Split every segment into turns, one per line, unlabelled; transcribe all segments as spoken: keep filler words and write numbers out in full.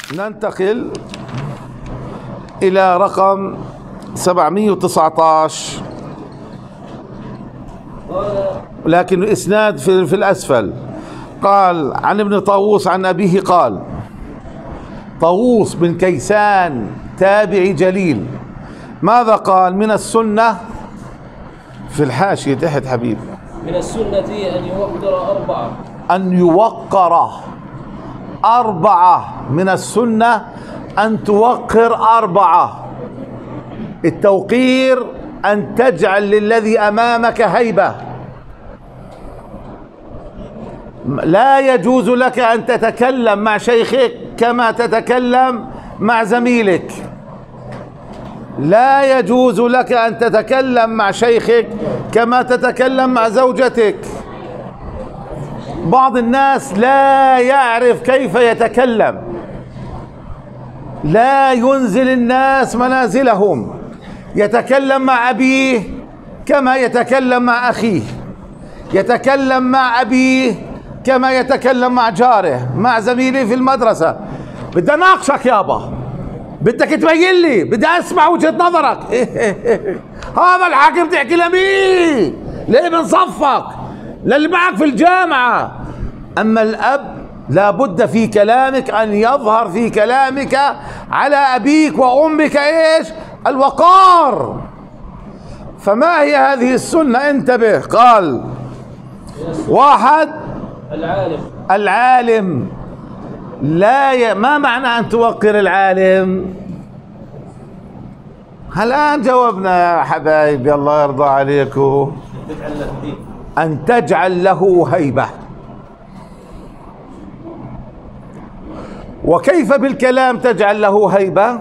ننتقل إلى رقم سبعمئة وتسعة عشر، لكن الإسناد في, في الأسفل. قال عن ابن طاووس عن أبيه قال: طاووس بن كيسان تابعي جليل، ماذا قال؟ من السنة في الحاشية تحت حبيب،
من السنة أن يوقر أربعة،
أن يوقر أربعة، من السنة أن توقر أربعة. التوقير أن تجعل للذي أمامك هيبة، لا يجوز لك أن تتكلم مع شيخك كما تتكلم مع زميلك، لا يجوز لك أن تتكلم مع شيخك كما تتكلم مع زوجتك. بعض الناس لا يعرف كيف يتكلم، لا ينزل الناس منازلهم، يتكلم مع أبيه كما يتكلم مع أخيه، يتكلم مع أبيه كما يتكلم مع جاره، مع زميله في المدرسة. بدي أناقشك يابا، بدك تبين لي، بدي أسمع وجهة نظرك. هذا الحكي بتحكي لمين؟ لابن صفك، للي معك في الجامعة. أما الأب لابد في كلامك أن يظهر في كلامك على أبيك وأمك إيش؟ الوقار. فما هي هذه السنة؟ انتبه. قال: واحد،
العالم
العالم لا ي... ما معنى أن توقر العالم؟ الآن جاوبنا يا حبايبي، الله يرضى عليكم. أن تجعل له هيبة. وكيف بالكلام تجعل له هيبة؟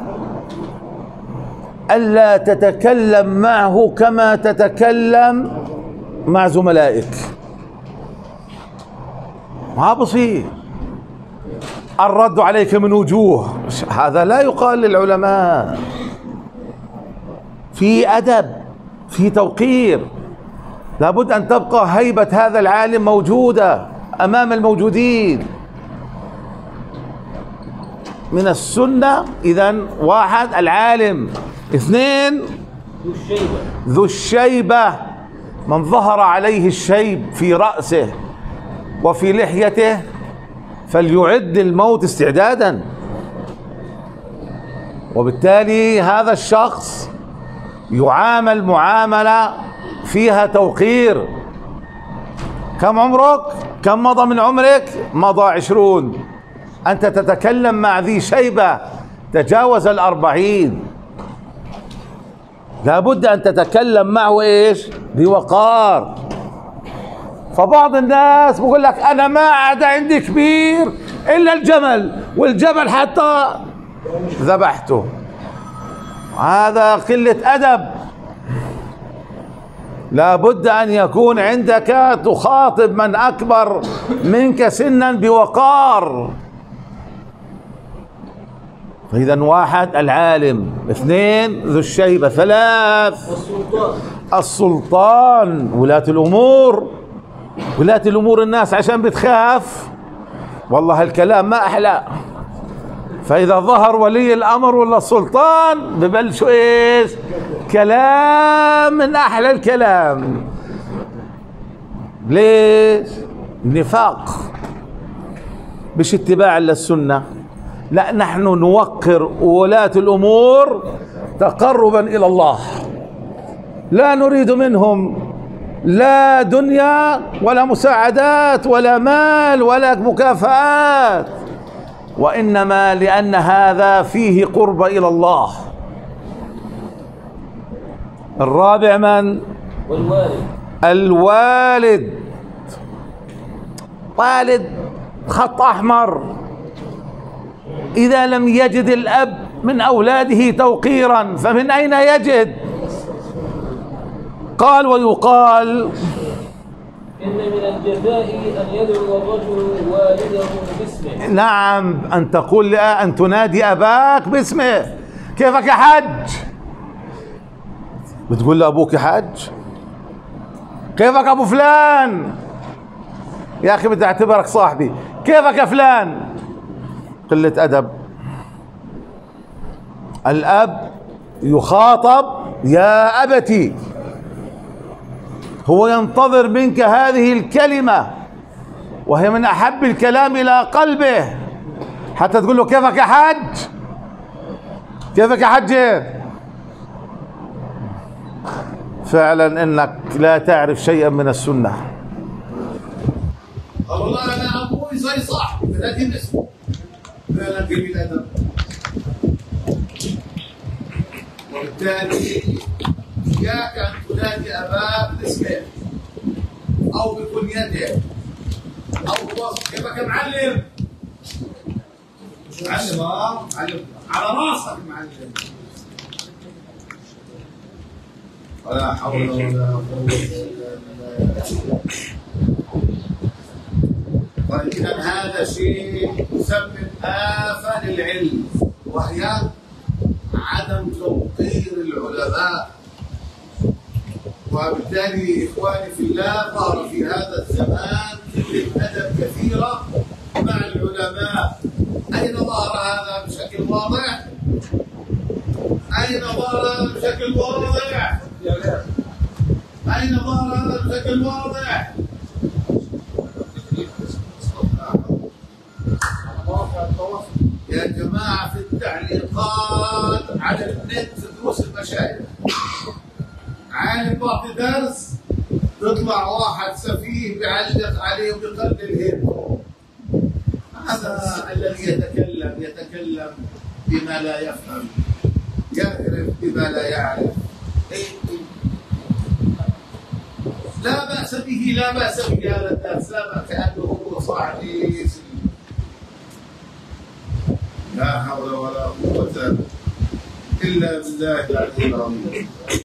ألا تتكلم معه كما تتكلم مع زملائك، ما بصير. الرد عليك من وجوه، هذا لا يقال للعلماء. في أدب، في توقير، لابد أن تبقى هيبة هذا العالم موجودة أمام الموجودين. من السنة إذن: واحد، العالم. اثنين،
ذو الشيبة،
ذو الشيبة، من ظهر عليه الشيب في رأسه وفي لحيته فليعد الموت استعدادا. وبالتالي هذا الشخص يعامل معاملة فيها توقير. كم عمرك؟ كم مضى من عمرك؟ مضى عشرون. أنت تتكلم مع ذي شيبة تجاوز الأربعين، لابد أن تتكلم معه إيش؟ بوقار. فبعض الناس بقول لك: أنا ما عاد عندي كبير إلا الجمل، والجمل حتى ذبحته. هذا قلة أدب. لابد أن يكون عندك تخاطب من أكبر منك سنا بوقار. إذن: واحد، العالم. اثنين، ذو الشيبة. ثلاث،
السلطان
السلطان، ولاة الأمور. ولاة الأمور الناس عشان بتخاف، والله الكلام ما أحلى. فإذا ظهر ولي الأمر ولا السلطان ببلشوا إيش؟ كلام من أحلى الكلام. ليش؟ نفاق، مش اتباع للسنة. لا، نحن نوقر ولاة الأمور تقربا إلى الله، لا نريد منهم لا دنيا ولا مساعدات ولا مال ولا مكافآت، وإنما لأن هذا فيه قرب إلى الله. الرابع من؟
والوالد.
الوالد. والد خط أحمر. إذا لم يجد الأب من أولاده توقيرا فمن أين يجد؟ قال: ويقال:
إن من الجفاء أن يدعو الرجل والده باسمه.
نعم، أن تقول لا، أن تنادي أباك باسمه. كيفك يا حج؟ بتقول لأبوك يا حج؟ كيفك أبو فلان؟ يا أخي بدي أعتبرك صاحبي. كيفك يا فلان؟ قلة أدب. الأب يخاطب يا أبتي، هو ينتظر منك هذه الكلمة وهي من أحب الكلام إلى قلبه، حتى تقول له كيفك يا حج، كيفك يا حج. فعلا إنك لا تعرف شيئا من السنة.
والله أنا أبوي زي صاحبي ثلاثين اسمه. فعلا جميل أدب. وبالتالي إياك أن تنادي أباه باسمه أو بكنيته أو بوصفه. كيفك يا معلم؟ معلم اه معلم على راسك معلم. ولا حول ولا قوة إلا بالله. طيب إذا هذا شيء يسبب آفة للعلم، وهي عدم توقير العلماء. وبالتالي إخواني في الله ظهر في هذا الزمان قلة أدب كثيرة مع العلماء. أين ظهر هذا بشكل واضح؟ أين ظهر هذا بشكل واضح؟ أين ظهر هذا بشكل واضح؟ يا جماعة في التعليقات على النت دروس المشايخ، عالم بعطي درس يطلع واحد سفيه بيعلق عليه وبيقلل همه. هذا الذي يتكلم يتكلم بما لا يفهم، يعرف بما لا يعرف. لا بأس به، لا بأس به هذا الدرس، لا بأس كأنه هو صاحبي. لا حول ولا قوة إلا بالله العلي العظيم.